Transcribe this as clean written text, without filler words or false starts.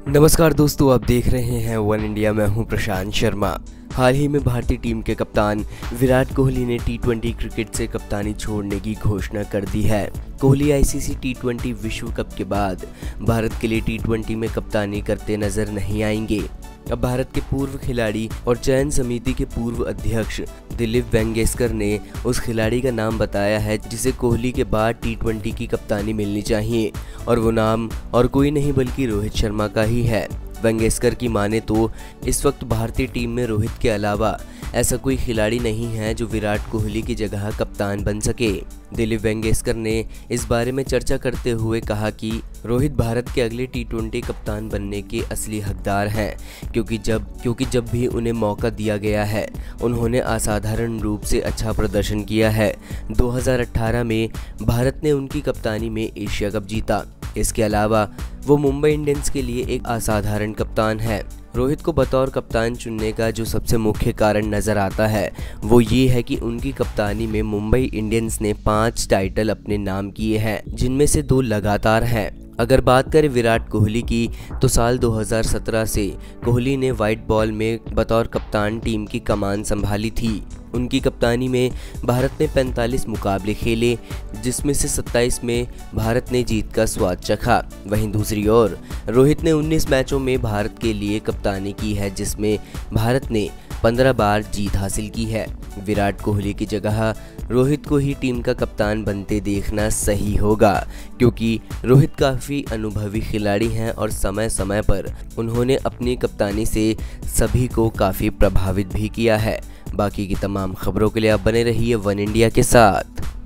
नमस्कार दोस्तों, आप देख रहे हैं वन इंडिया। मैं हूं प्रशांत शर्मा। हाल ही में भारतीय टीम के कप्तान विराट कोहली ने टी20 क्रिकेट से कप्तानी छोड़ने की घोषणा कर दी है। कोहली आईसीसी टी20 विश्व कप के बाद भारत के लिए टी20 में कप्तानी करते नजर नहीं आएंगे। अब भारत के पूर्व खिलाड़ी और चयन समिति के पूर्व अध्यक्ष दिलीप वेंगसरकर ने उस खिलाड़ी का नाम बताया है जिसे कोहली के बाद टी20 की कप्तानी मिलनी चाहिए, और वो नाम और कोई नहीं बल्कि रोहित शर्मा का ही है। वेंगसरकर की माने तो इस वक्त भारतीय टीम में रोहित के अलावा ऐसा कोई खिलाड़ी नहीं है जो विराट कोहली की जगह कप्तान बन सके। दिलीप वेंगसरकर ने इस बारे में चर्चा करते हुए कहा कि रोहित भारत के अगले टी20 कप्तान बनने के असली हकदार हैं, क्योंकि जब भी उन्हें मौका दिया गया है उन्होंने असाधारण रूप से अच्छा प्रदर्शन किया है। 2018 में भारत ने उनकी कप्तानी में एशिया कप जीता। इसके अलावा वो मुंबई इंडियंस के लिए एक असाधारण कप्तान है। रोहित को बतौर कप्तान चुनने का जो सबसे मुख्य कारण नजर आता है वो ये है कि उनकी कप्तानी में मुंबई इंडियंस ने 5 टाइटल अपने नाम किए हैं, जिनमें से 2 लगातार हैं। अगर बात करें विराट कोहली की, तो साल 2017 से कोहली ने व्हाइट बॉल में बतौर कप्तान टीम की कमान संभाली थी। उनकी कप्तानी में भारत ने 45 मुकाबले खेले, जिसमें से 27 में भारत ने जीत का स्वाद चखा। वहीं दूसरी ओर रोहित ने 19 मैचों में भारत के लिए कप्तानी की है, जिसमें भारत ने 15 बार जीत हासिल की है। विराट कोहली की जगह रोहित को ही टीम का कप्तान बनते देखना सही होगा, क्योंकि रोहित काफ़ी अनुभवी खिलाड़ी हैं और समय समय पर उन्होंने अपनी कप्तानी से सभी को काफ़ी प्रभावित भी किया है। बाकी की तमाम खबरों के लिए आप बने रहिए वन इंडिया के साथ।